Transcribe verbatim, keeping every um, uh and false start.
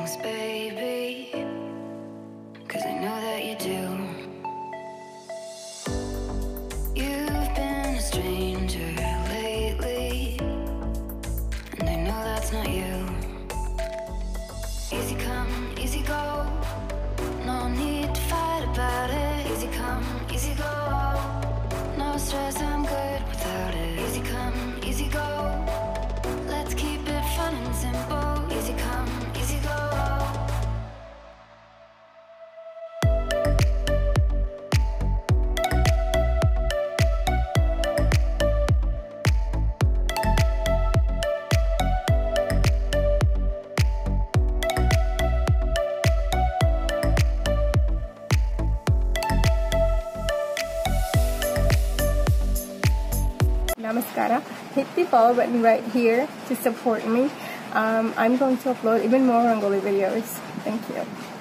most, baby, 'cause I know that you do. You've been a stranger lately, and I know that's not you. Easy come, easy go, no need to fight about it. Easy come, easy go, no stress, I'm good without it. Easy come, easy go, let's keep it fun and simple. Easy come, easy go. Namaskara. Hit the follow button right here to support me. Um, I'm going to upload even more Rangoli videos. Thank you.